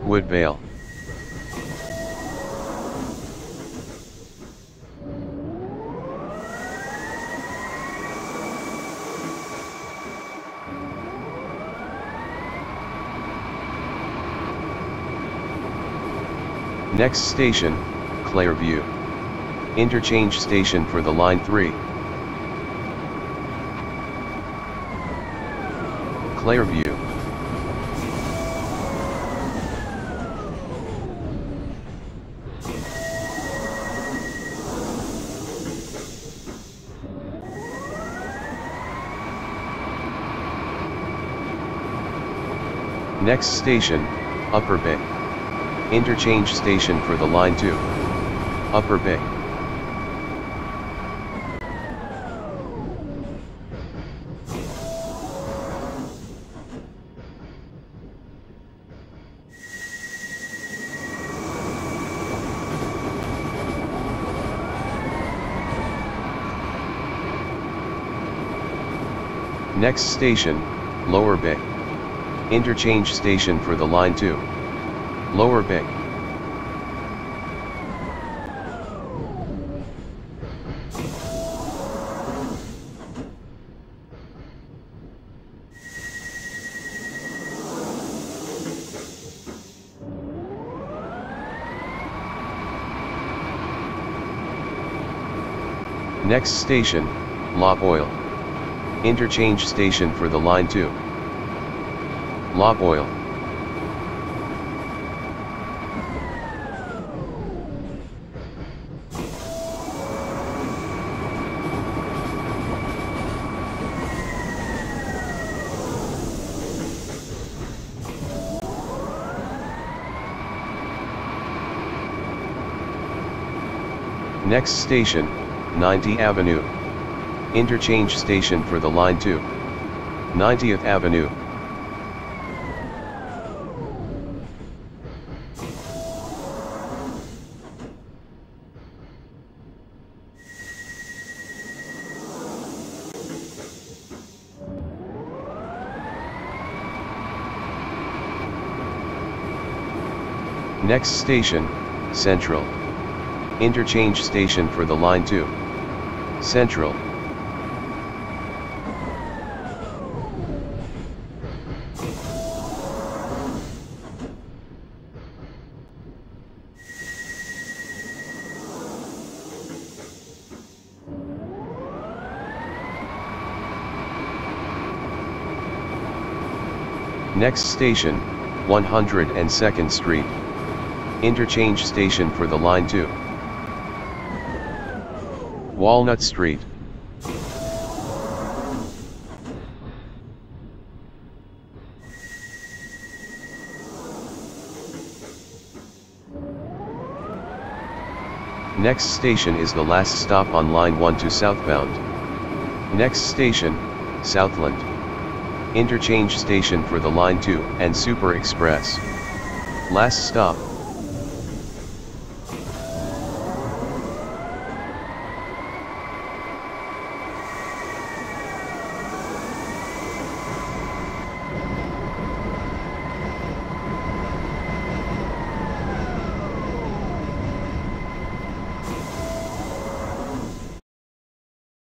Woodvale. Next station, Clairview. Interchange station for the Line 3. Clairview. Next station, Upper Bay. Interchange station for the Line 2. Upper Bay. Next station, Lower Bay. Interchange station for the Line 2. Lower Bay. Next station, Lob Oil. Interchange station for the Line 2. Lob Oil. Next station, 90th Avenue. Interchange station for the Line 2. 90th Avenue. Next station, Central. Interchange station for the Line 2. Central. Next station, 102nd Street. Interchange station for the Line 2. Walnut Street. Next station is the last stop on Line 1 to southbound. Next station, Southland. Interchange station for the Line 2 and Super Express. Last stop.